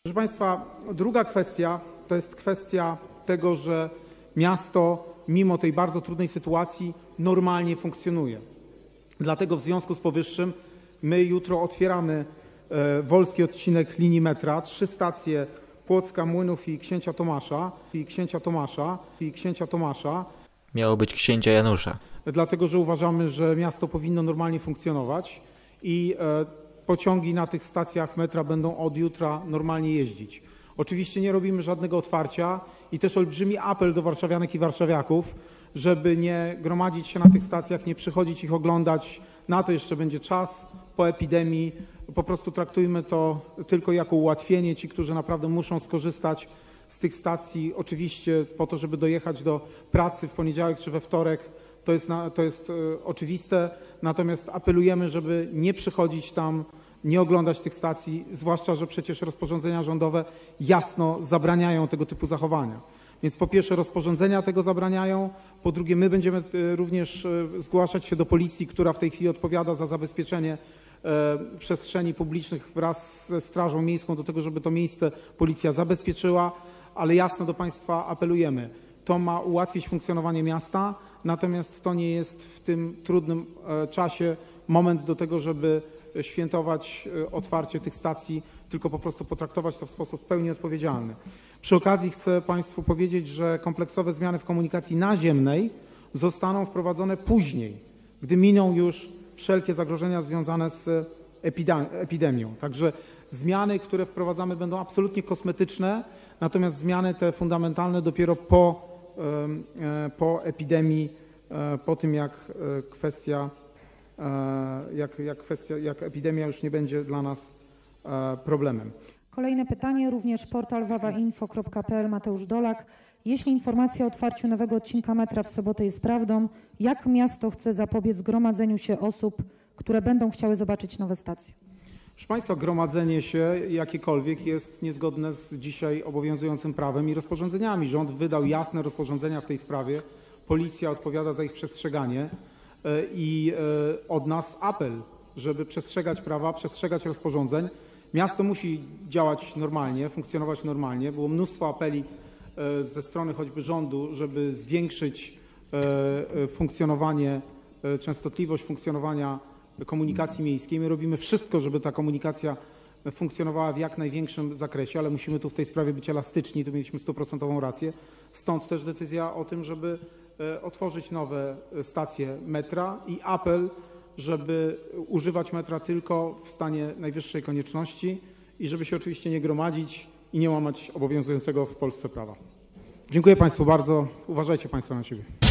Proszę Państwa, druga kwestia to jest kwestia tego, że miasto mimo tej bardzo trudnej sytuacji normalnie funkcjonuje. Dlatego w związku z powyższym my jutro otwieramy wolski odcinek linii metra, 3 stacje Płocka, Młynów i Księcia Tomasza. Miało być Księcia Janusza. Dlatego, że uważamy, że miasto powinno normalnie funkcjonować i pociągi na tych stacjach metra będą od jutra normalnie jeździć. Oczywiście nie robimy żadnego otwarcia i też olbrzymi apel do warszawianek i warszawiaków, żeby nie gromadzić się na tych stacjach, nie przychodzić ich oglądać. Na to jeszcze będzie czas po epidemii. Po prostu traktujmy to tylko jako ułatwienie. Ci, którzy naprawdę muszą skorzystać z tych stacji, oczywiście po to, żeby dojechać do pracy w poniedziałek czy we wtorek, to jest oczywiste. Natomiast apelujemy, żeby nie przychodzić tam, nie oglądać tych stacji, zwłaszcza że przecież rozporządzenia rządowe jasno zabraniają tego typu zachowania. Więc po pierwsze rozporządzenia tego zabraniają, po drugie my będziemy również zgłaszać się do policji, która w tej chwili odpowiada za zabezpieczenie przestrzeni publicznych wraz ze Strażą Miejską do tego, żeby to miejsce policja zabezpieczyła, ale jasno do Państwa apelujemy. To ma ułatwić funkcjonowanie miasta, natomiast to nie jest w tym trudnym czasie moment do tego, żeby świętować otwarcie tych stacji, tylko po prostu potraktować to w sposób w pełni odpowiedzialny. Przy okazji chcę Państwu powiedzieć, że kompleksowe zmiany w komunikacji naziemnej zostaną wprowadzone później, gdy miną już wszelkie zagrożenia związane z epidemią. Także zmiany, które wprowadzamy, będą absolutnie kosmetyczne, natomiast zmiany te fundamentalne dopiero po epidemii, po tym jak epidemia już nie będzie dla nas problemem. Kolejne pytanie, również portal wawainfo.pl, Mateusz Dolak. Jeśli informacja o otwarciu nowego odcinka metra w sobotę jest prawdą, jak miasto chce zapobiec gromadzeniu się osób, które będą chciały zobaczyć nowe stacje? Proszę Państwa, gromadzenie się jakiekolwiek jest niezgodne z dzisiaj obowiązującym prawem i rozporządzeniami. Rząd wydał jasne rozporządzenia w tej sprawie. Policja odpowiada za ich przestrzeganie i od nas apel, żeby przestrzegać prawa, przestrzegać rozporządzeń. Miasto musi działać normalnie, funkcjonować normalnie. Było mnóstwo apeli ze strony choćby rządu, żeby zwiększyć funkcjonowanie, częstotliwość funkcjonowania komunikacji miejskiej. My robimy wszystko, żeby ta komunikacja funkcjonowała w jak największym zakresie, ale musimy tu w tej sprawie być elastyczni, tu mieliśmy 100% rację. Stąd też decyzja o tym, żeby otworzyć nowe stacje metra i apel, żeby używać metra tylko w stanie najwyższej konieczności i żeby się oczywiście nie gromadzić i nie łamać obowiązującego w Polsce prawa. Dziękuję Państwu bardzo. Uważajcie Państwo na siebie.